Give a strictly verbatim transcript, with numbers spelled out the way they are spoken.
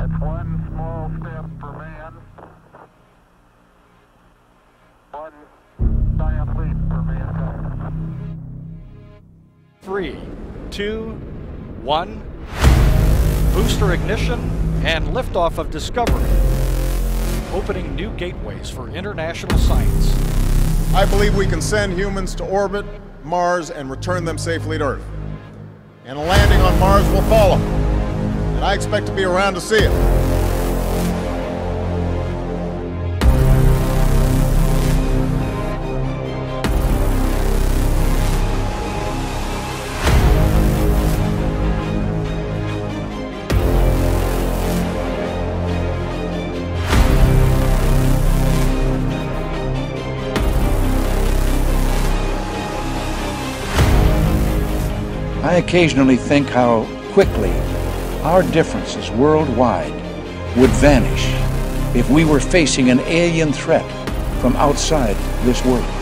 That's one small step for man, one giant leap for mankind. Three, two, one. Booster ignition and liftoff of Discovery, opening new gateways for international science. I believe we can send humans to orbit Mars and return them safely to Earth. And a landing on Mars will follow. And I expect to be around to see it. I occasionally think how quickly our differences worldwide would vanish if we were facing an alien threat from outside this world.